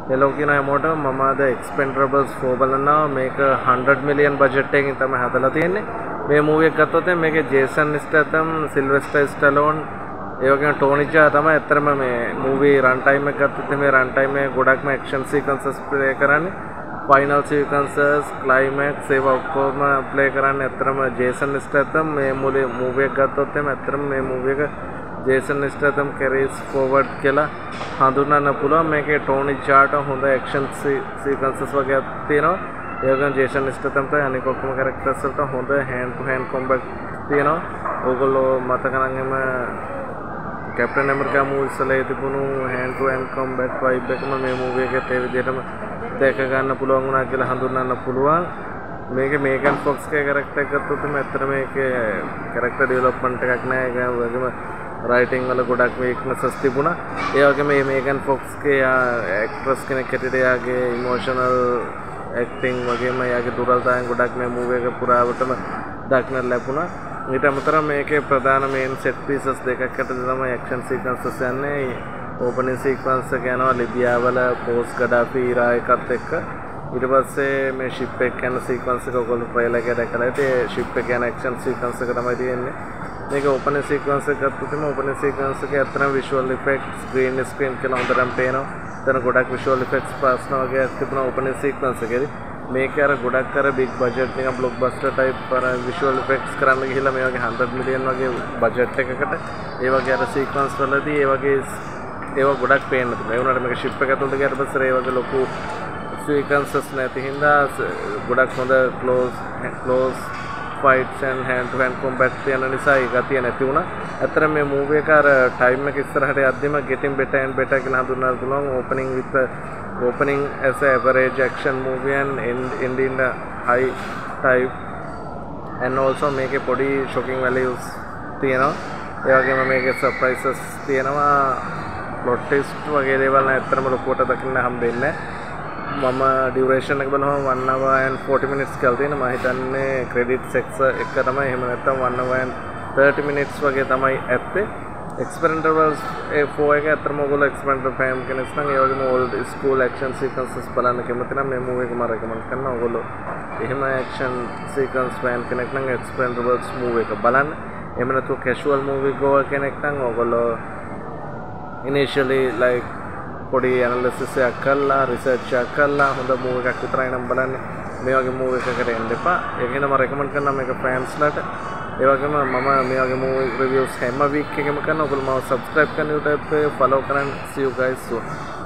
hello කියන හැමෝට මම අද Expendables 4 බලනවා මේක 100 million budget එකකින් තමයි හදලා තියෙන්නේ මේ මූවි එක ගත්තොත් මේකේ ජේසන් ස්ටැතම් සිල්වෙස්ටර් ස්ටැලෝන් ඒ වගේම ටෝනි ජා තමයි ඇත්තටම මේ මූවි රන් ටයිම් එක ගත්තොත් මේ රන් ටයිම් එක ගොඩක්ම ඇක්ෂන් සීක්වන්සස් ප්ලේ කරන්නේ ෆයිනල් සීක්වන්සස් ක්ලයිමැක්ස් ඒවා ඔක්කොම ප්ලේ කරන්නේ ඇත්තටම ජේසන් ස්ටැතම් මේ මූවි එක ගත්තොත් ඇත්තටම මේ මූවි එක ජේසන් ස්ටැතම් කැරීස් ෆෝවර්ඩ් කියලා හඳුන්වන්න පුළුවන් මේකේ ටෝනි ජාට හොඳ ඇක්ෂන් සීක්වන්සස් වගේ තියෙනවා ඒ වගේම ජේසන් ස්ටැතම් තමයි අනික ඔක්කොම කැරක්ටර්ස් වලට හොඳ හෑන්ඩ් ටු හෑන්ඩ් කොම්බැට් තියෙනවා ඕගොල්ලෝ මතක නම් එම කැප්ටන් ඇමරිකා මූවිස් වල තිබුණු hand to hand combat vibe එකම මේ මූවි එකේ ඒ විදිහටම දැක ගන්න පුළුවන් වුණා කියලා හඳුන්වන්න පුළුවන් මේකේ මේගන් ෆොක්ස්ගේ කැරක්ටර් එක ගත්තොත් ඇත්තට මේකේ කැරක්ටර් ඩෙවලොප්මන්ට් එකක් නැහැ ඒ වගේම රයිටිං වල ගොඩක් වීක්නසස් තිබුණා ඒ වගේම මේ මේගන් ෆොක්ස්ගේ ඇක්ට්‍රස් කෙනෙක් හැටියට එයාගේ ඉමෝෂනල් ඇක්ටිං වගේම එයාගේ දුර්වලතාවයන් ගොඩක් මේ මූවි එක පුරාවටම දක්නට ලැබුණා ඊට අමතරව මේකේ ප්‍රධාන මේන් සෙට් පීසස් දෙකක් අතර තමයි ඇක්ෂන් සීක්වන්සස් යන්නේ ඕපනින් සීක්වන්ස් එක යනවා ලිබියාවල පෝස් ගඩාෆි ඉරා එකත් එක්ක ඊට පස්සේ මේ ෂිප් එක යන සීක්වන්ස් එක ඔයගොල්ලෝ ට්‍රේලර් එකේ දැකලා ඇති ඒ ෂිප් එක යන ඇක්ෂන් සීක්වන්ස් එක තමයි තියෙන්නේ මේක ඕපනින් සීක්වන්ස් එක ගත්තොත් ඕපනින් සීක්වන්ස් එකේ අතරම විෂුවල් ඉෆෙක්ට්ස් ග්‍රීන් ස්ක්‍රීන් කියලා හොඳටම පේනවා එතන ගොඩක් විෂුවල් ඉෆෙක්ට්ස් පාස්න වගේ තිබුණා ඕපනින් සීක්වන්ස් එකේදී මේක අර ගොඩක් අර බිග් බජට් නිකන් බ්ලොක්බස්ටර් ටයිප් අර විෂුවල් ඉෆෙක්ට්ස් කරන්න ගිහිල්ලා මේ වගේ 100 මිලියන් වගේ බජට් එකකට ඒ වගේ අර සීක්වන්ස් වලදී ඒ වගේ ඒවා ගොඩක් පේන්න තිබුණා ඒ වුණාට මේක ෂිප් එක ඇතුළට ගියාට පස්සේ ඒ වගේ ලොකු සීක්වන්සස් නැති හින්දා ගොඩක් හොඳ close fights and hand to hand combat තියෙන නිසා ඒ ගතිය නැති වුණා. ඇත්තටම මේ මූවි එක අර ටයිම් එක ඉස්සරහට යද්දිම getting better and better කියලා හඳුන්වන්න පුළුවන්. Opening as a average action movie and end in the high type and also මේකේ පොඩි shocking values තියෙනවා. ඒ වගේම මේකේ surprises තියෙනවා. plot twist වගේ දේවල් ඇත්තටම ලොකුවට දකින්න හම්බෙන්නේ නැහැ. මම ඩියුරේෂන් එක බලනවා 1 hour and 40 minutes කියලා තියෙනවා මම හිතන්නේ ක්‍රෙඩිට්ස් එක තමයි එහෙම නැත්නම් 1 hour and 30 minutes වගේ තමයි ඇත්තේ Expendables 4 එක අතරම ඔයගොල්ලෝ Expendables fan කෙනෙක් නම් ඒ වගේම old school action sequences බලන්න කැමති නම් මේ මූවි එක මම recommend කරනවා ඔයගොල්ලෝ එහෙම action sequence fan කෙනෙක් නම් Expendables movie එක බලන්න එහෙම නැත්නම් casual movie goer කෙනෙක් නම් ඔයගොල්ලෝ initially like පොඩි ඇනලිසිස් එකක් කරලා රිසර්ච් එකක් කරලා හොඳ මූවි එකක් විතරයි නම් බලන්නේ මේ වගේ මූවි එකකට එන්න එපා ඒකෙන් මම රෙකමන්ඩ් කරනවා මේක ෆෑන්ස්ලාට ඒ වගේම මම මේ වගේ මූවි රිවිව්ස් හැම වීක් එකකම කරනවා ඔයගොල්ලෝ මාව සබ්ස්ක්‍රයිබ් කරන්න YouTube එක ෆලෝ කරන්න see you guys soon